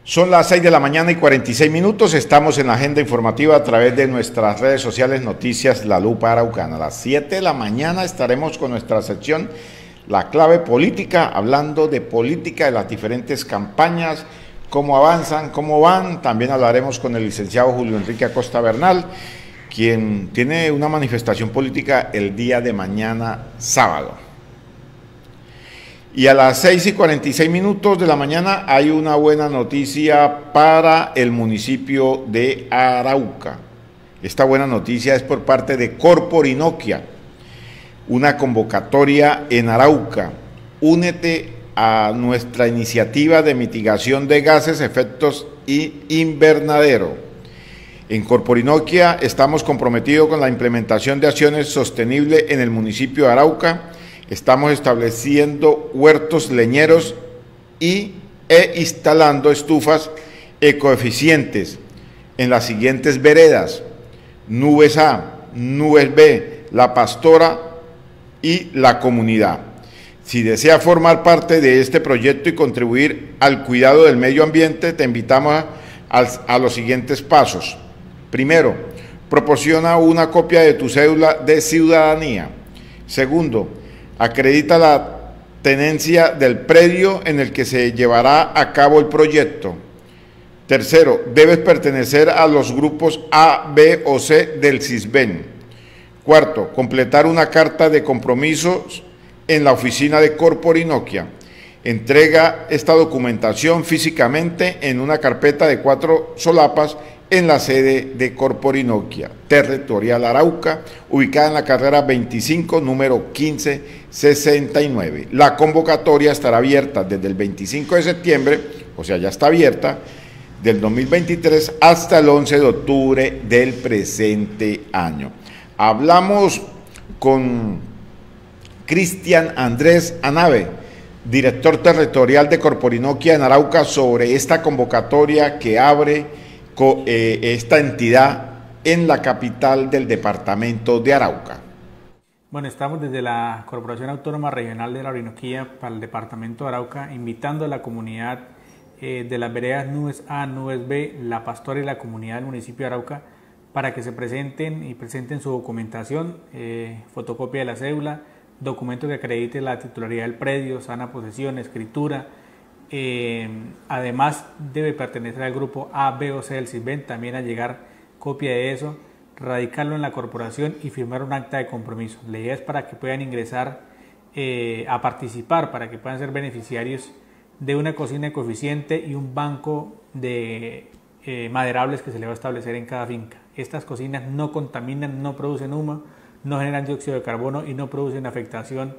Son las 6 de la mañana y 46 minutos, estamos en la agenda informativa a través de nuestras redes sociales Noticias La Lupa Araucana. A las 7 de la mañana estaremos con nuestra sección La Clave Política, hablando de política, de las diferentes campañas, cómo avanzan, cómo van. También hablaremos con el licenciado Julio Enrique Acosta Bernal, quien tiene una manifestación política el día de mañana sábado. Y a las 6 y 46 minutos de la mañana hay una buena noticia para el municipio de Arauca. Esta buena noticia es por parte de Corporinoquia, una convocatoria en Arauca. Únete a nuestra iniciativa de mitigación de gases, efectos invernadero. En Corporinoquia estamos comprometidos con la implementación de acciones sostenibles en el municipio de Arauca. Estamos estableciendo huertos leñeros e instalando estufas ecoeficientes en las siguientes veredas: Nubes A, Nubes B, La Pastora y La Comunidad. Si desea formar parte de este proyecto y contribuir al cuidado del medio ambiente, te invitamos a los siguientes pasos. Primero, proporciona una copia de tu cédula de ciudadanía. Segundo, acredita la tenencia del predio en el que se llevará a cabo el proyecto. Tercero, debes pertenecer a los grupos A, B o C del CISBEN. Cuarto, completar una carta de compromisos en la oficina de Corporinoquia. Entrega esta documentación físicamente en una carpeta de 4 solapas en la sede de Corporinoquia, Territorial Arauca, ubicada en la carrera 25, número 1569. La convocatoria estará abierta desde el 25 de septiembre, o sea, ya está abierta, del 2023 hasta el 11 de octubre del presente año. Hablamos con Cristian Andrés Anave, director territorial de Corporinoquia en Arauca, sobre esta convocatoria que abre esta entidad en la capital del departamento de Arauca. Bueno, estamos desde la Corporación Autónoma Regional de la Orinoquía para el departamento de Arauca, invitando a la comunidad de las veredas Nubes A, Nubes B, La Pastora y la comunidad del municipio de Arauca para que se presenten su documentación, fotocopia de la cédula, documento que acredite la titularidad del predio, sana posesión, escritura. Además debe pertenecer al grupo A, B o C del CISBEN, también a llegar copia de eso, radicarlo en la corporación y firmar un acta de compromiso. La idea es para que puedan ingresar a participar, para que puedan ser beneficiarios de una cocina ecoeficiente y un banco de maderables que se le va a establecer en cada finca. Estas cocinas no contaminan, no producen humo, no generan dióxido de carbono y no producen afectación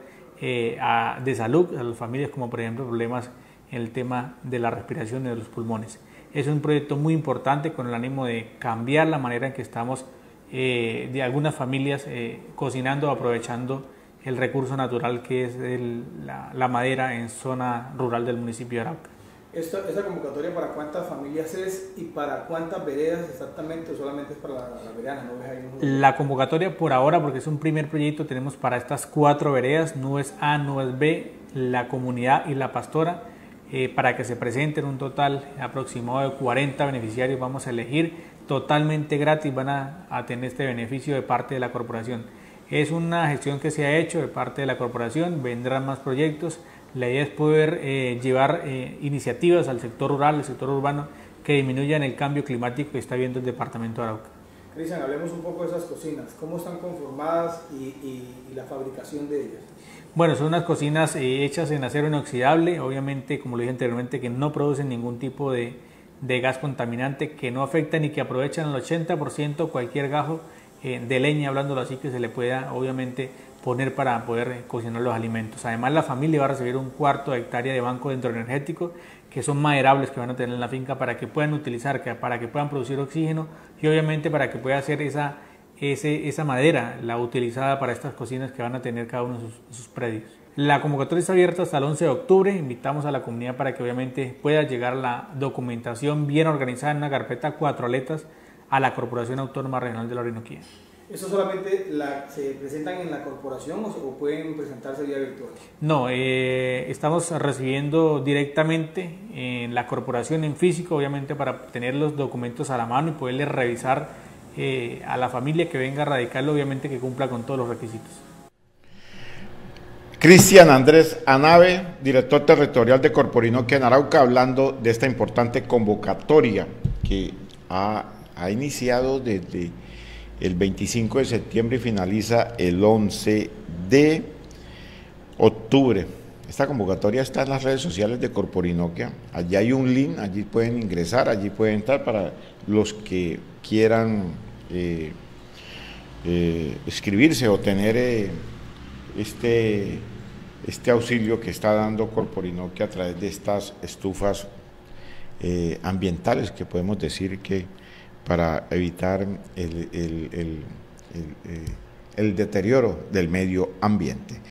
de salud a las familias, como por ejemplo problemas en el tema de la respiración y de los pulmones. Es un proyecto muy importante con el ánimo de cambiar la manera en que estamos de algunas familias cocinando, aprovechando el recurso natural que es la madera en zona rural del municipio de Arauca. ¿Esta convocatoria para cuántas familias es y para cuántas veredas exactamente, o solamente es para la vereda? La convocatoria por ahora, porque es un primer proyecto, tenemos para estas 4 veredas, Nubes A, Nubes B, La Comunidad y La Pastora, para que se presenten un total aproximado de 40 beneficiarios. Vamos a elegir totalmente gratis, van a tener este beneficio de parte de la corporación. Es una gestión que se ha hecho de parte de la corporación, vendrán más proyectos. La idea es poder llevar iniciativas al sector rural, al sector urbano, que disminuyan el cambio climático que está viendo el departamento de Arauca. Cristian, hablemos un poco de esas cocinas, ¿cómo están conformadas y la fabricación de ellas? Bueno, son unas cocinas hechas en acero inoxidable, obviamente, como lo dije anteriormente, que no producen ningún tipo de gas contaminante, que no afectan y que aprovechan el 80% cualquier gajo de leña, hablándolo así, que se le pueda obviamente poner para poder cocinar los alimentos. Además, la familia va a recibir un 1/4 hectárea de banco dendroenergético, que son maderables que van a tener en la finca para que puedan utilizar, para que puedan producir oxígeno y obviamente para que pueda hacer esa madera, la utilizada para estas cocinas que van a tener cada uno de sus predios. La convocatoria está abierta hasta el 11 de octubre, invitamos a la comunidad para que obviamente pueda llegar la documentación bien organizada en una carpeta 4 aletas a la Corporación Autónoma Regional de la Orinoquía. ¿Eso solamente se presentan en la corporación o pueden presentarse vía virtual? No, estamos recibiendo directamente en la corporación en físico, obviamente para tener los documentos a la mano y poderles revisar a la familia que venga a radicarlo, obviamente que cumpla con todos los requisitos. Cristian Andrés Anave, director territorial de Corporinoquia en Arauca, hablando de esta importante convocatoria que ha iniciado desde el 25 de septiembre y finaliza el 11 de octubre. Esta convocatoria está en las redes sociales de Corporinoquia. Allí hay un link, allí pueden ingresar, allí pueden entrar para los que quieran inscribirse o tener este auxilio que está dando Corporinoquia a través de estas estufas ambientales, que podemos decir que para evitar el deterioro del medio ambiente.